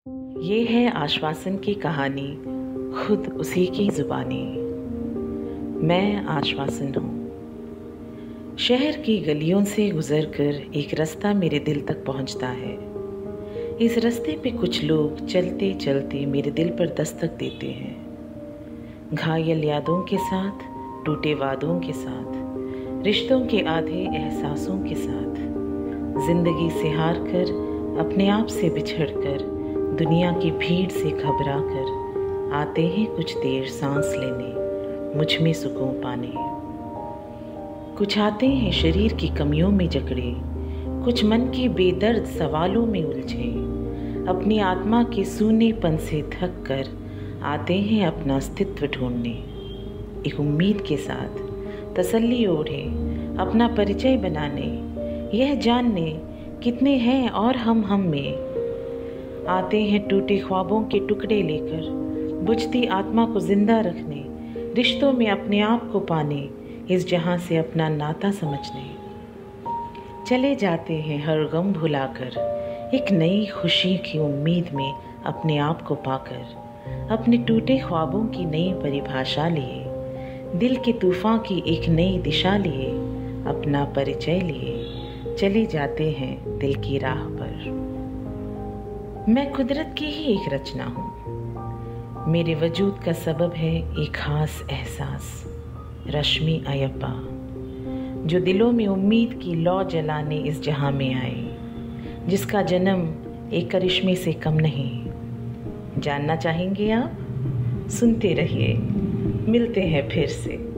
ये है आश्वासन की कहानी, खुद उसी की ज़ुबानी। मैं आश्वासन हूँ। शहर की गलियों से गुज़रकर एक रास्ता मेरे दिल तक पहुँचता है। इस रास्ते पे कुछ लोग चलते चलते मेरे दिल पर दस्तक देते हैं। घायल यादों के साथ, टूटे वादों के साथ, रिश्तों के आधे एहसासों के साथ, ज़िंदगी से हार कर, अपने आप से बिछड़ कर, दुनिया की भीड़ से घबरा कर आते हैं कुछ देर सांस लेने, मुझ में सुकून पाने। कुछ आते हैं शरीर की कमियों में जकड़े, कुछ मन के बेदर्द सवालों में उलझे, अपनी आत्मा के सूनेपन से थक कर आते हैं अपना अस्तित्व ढूंढने। एक उम्मीद के साथ तसल्ली ओढ़े, अपना परिचय बनाने, यह जानने कितने हैं और हम में। आते हैं टूटे ख्वाबों के टुकड़े लेकर, बुझती आत्मा को जिंदा रखने, रिश्तों में अपने आप को पाने, इस जहां से अपना नाता समझने। चले जाते हैं हर गम भुलाकर, एक नई खुशी की उम्मीद में अपने आप को पाकर, अपने टूटे ख्वाबों की नई परिभाषा लिए, दिल के तूफान की एक नई दिशा लिए, अपना परिचय लिए चले जाते हैं दिल की राह पर। मैं कुदरत की ही एक रचना हूँ। मेरे वजूद का सबब है एक खास एहसास। रश्मि अयप्पा, जो दिलों में उम्मीद की लौ जलाने इस जहां में आए, जिसका जन्म एक करिश्मे से कम नहीं। जानना चाहेंगे आप? सुनते रहिए, मिलते हैं फिर से।